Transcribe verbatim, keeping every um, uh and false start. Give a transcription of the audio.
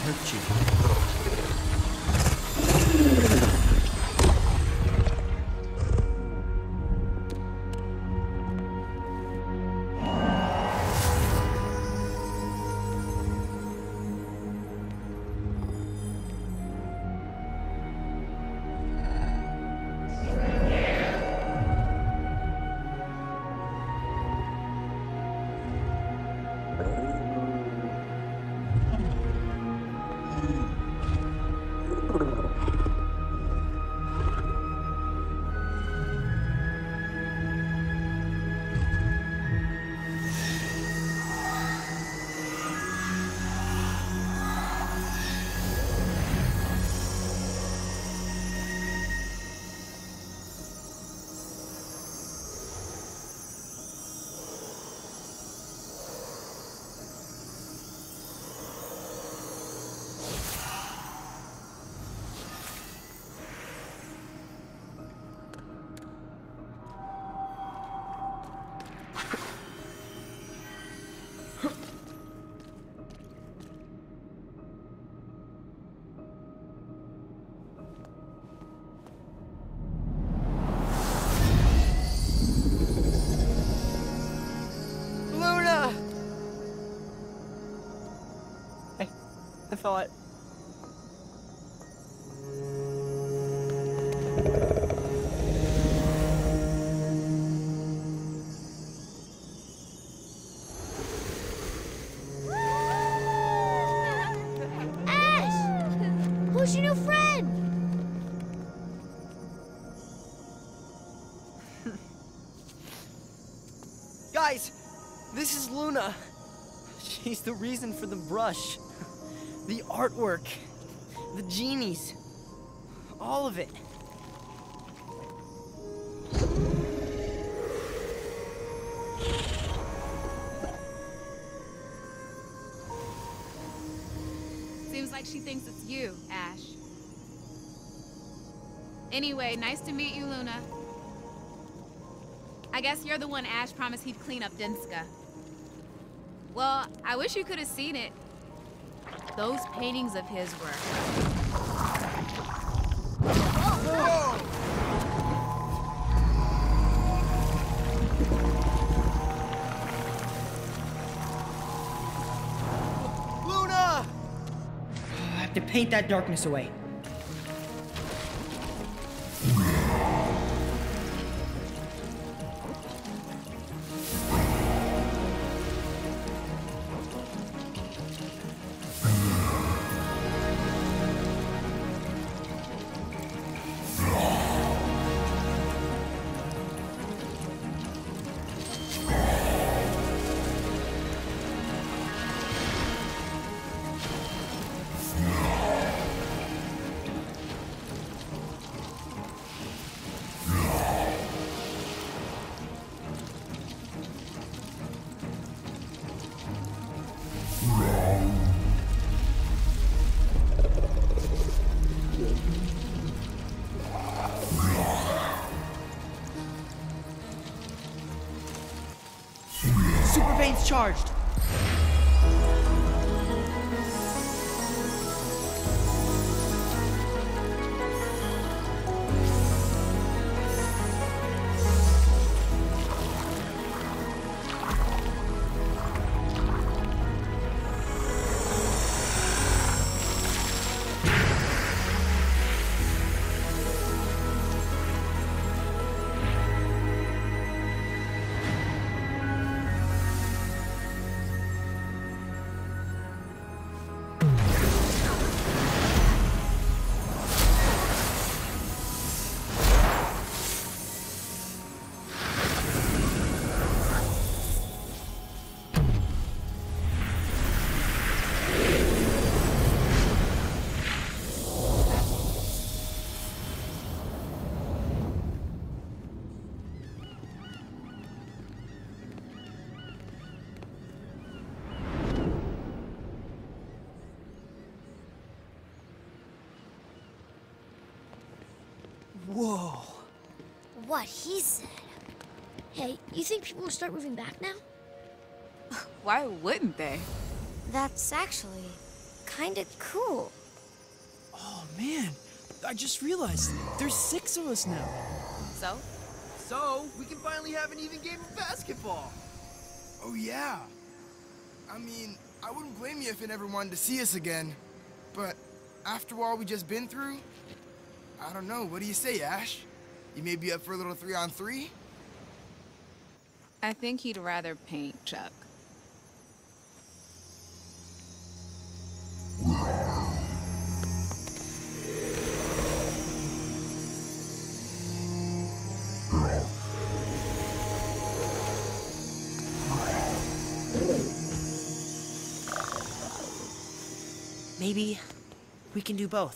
hurt you. I thought... Ash! Who's your new friend? Guys, this is Luna. She's the reason for the brush. The artwork, the genies, all of it. Seems like she thinks it's you, Ash. Anyway, nice to meet you, Luna. I guess you're the one Ash promised he'd clean up Dinska. Well, I wish you could have seen it. Those paintings of his were... Whoa! Luna! I have to paint that darkness away. Super Veins charged! Whoa. What he said. Hey, you think people will start moving back now? Why wouldn't they? That's actually kinda cool. Oh, man. I just realized there's six of us now. So? So, we can finally have an even game of basketball. Oh, yeah. I mean, I wouldn't blame you if you never wanted to see us again. But after all we just been through, I don't know. What do you say, Ash? You may be up for a little three on three? I think he'd rather paint, Chuck. Maybe we can do both.